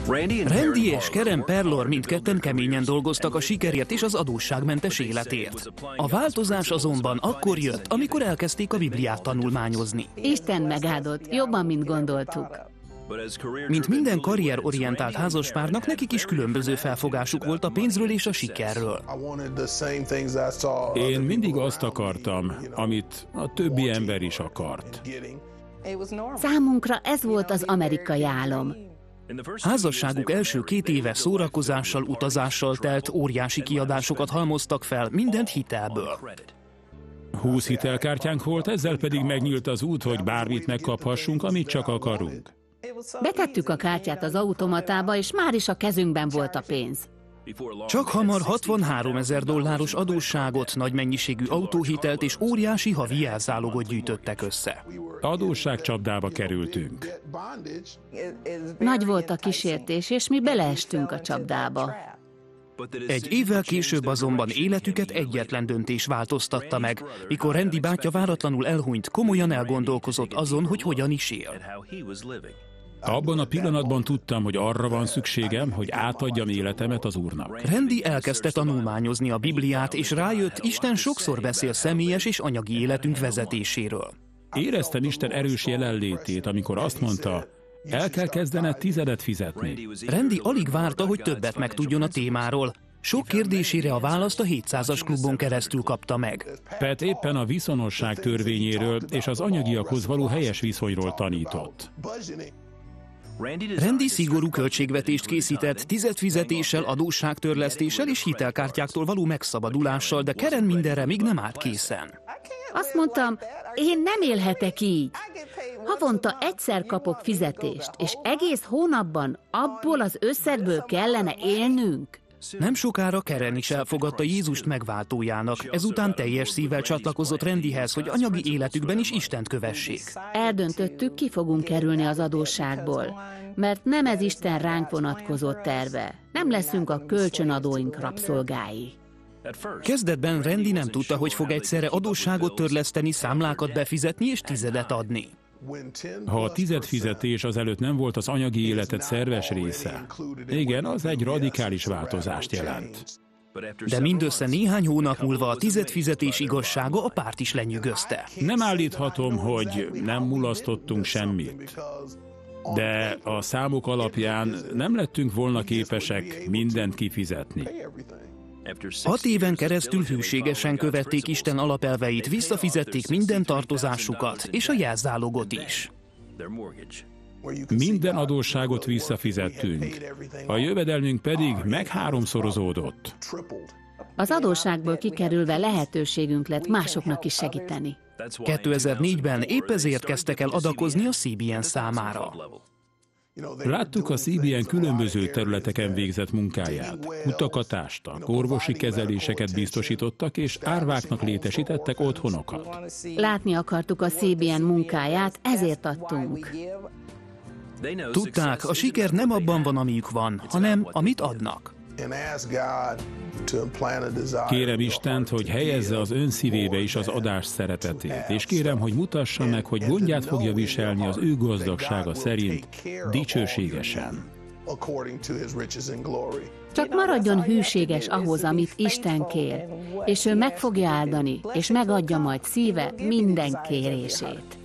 Randy és Karen Perlor mindketten keményen dolgoztak a sikerért és az adósságmentes életért. A változás azonban akkor jött, amikor elkezdték a Bibliát tanulmányozni. Isten megáldott, jobban, mint gondoltuk. Mint minden karrierorientált házaspárnak, nekik is különböző felfogásuk volt a pénzről és a sikerről. Én mindig azt akartam, amit a többi ember is akart. Számunkra ez volt az amerikai álom. Házasságuk első 2 éve szórakozással, utazással telt, óriási kiadásokat halmoztak fel, mindent hitelből. 20 hitelkártyánk volt, ezzel pedig megnyílt az út, hogy bármit megkaphassunk, amit csak akarunk. Betettük a kártyát az automatába, és már is a kezünkben volt a pénz. Csak hamar $63,000 adósságot, nagy mennyiségű autóhitelt és óriási havi jelzálogot gyűjtöttek össze. Adósságcsapdába kerültünk. Nagy volt a kísértés, és mi beleestünk a csapdába. Egy évvel később azonban életüket egyetlen döntés változtatta meg. Mikor Randy bátyja váratlanul elhunyt, komolyan elgondolkozott azon, hogy hogyan is él. Abban a pillanatban tudtam, hogy arra van szükségem, hogy átadjam életemet az Úrnak. Randy elkezdte tanulmányozni a Bibliát, és rájött, Isten sokszor beszél személyes és anyagi életünk vezetéséről. Éreztem Isten erős jelenlétét, amikor azt mondta, el kell kezdened 10-et fizetni. Randy alig várta, hogy többet megtudjon a témáról. Sok kérdésére a választ a 700-as klubon keresztül kapta meg. Pat éppen a viszonosság törvényéről és az anyagiakhoz való helyes viszonyról tanított. Randy szigorú költségvetést készített, 10 fizetéssel, adósságtörlesztéssel és hitelkártyáktól való megszabadulással, de Karen mindenre még nem állt készen. Azt mondtam, én nem élhetek így. Havonta egyszer kapok fizetést, és egész hónapban abból az összegből kellene élnünk. Nem sokára Karen is elfogadta Jézust megváltójának, ezután teljes szívvel csatlakozott Randyhez, hogy anyagi életükben is Istent kövessék. Eldöntöttük, ki fogunk kerülni az adósságból, mert nem ez Isten ránk vonatkozott terve. Nem leszünk a kölcsönadóink rabszolgái. Kezdetben Randy nem tudta, hogy fog egyszerre adósságot törleszteni, számlákat befizetni és 10-et adni. Ha a 10 fizetés azelőtt nem volt az anyagi életed szerves része, igen, az egy radikális változást jelent. De mindössze néhány hónap múlva a 10 fizetés igazsága a párt is lenyűgözte. Nem állíthatom, hogy nem mulasztottunk semmit, de a számok alapján nem lettünk volna képesek mindent kifizetni. 6 éven keresztül hűségesen követték Isten alapelveit, visszafizették minden tartozásukat, és a jelzálogot is. Minden adósságot visszafizettünk, a jövedelmünk pedig megháromszorozódott. Az adósságból kikerülve lehetőségünk lett másoknak is segíteni. 2004-ben épp ezért kezdtek el adakozni a CBN számára. Láttuk a CBN különböző területeken végzett munkáját. Utakat ástak, orvosi kezeléseket biztosítottak, és árváknak létesítettek otthonokat. Látni akartuk a CBN munkáját, ezért adtunk. Tudták, a siker nem abban van, amiük van, hanem amit adnak. Kérem Istent, hogy helyezze az ön szívébe is az adás szeretetét, és kérem, hogy mutassa meg, hogy gondját fogja viselni az ő gazdagsága szerint, dicsőségesen. Csak maradjon hűséges ahhoz, amit Isten kér, és ő meg fogja áldani, és megadja majd szíve minden kérését.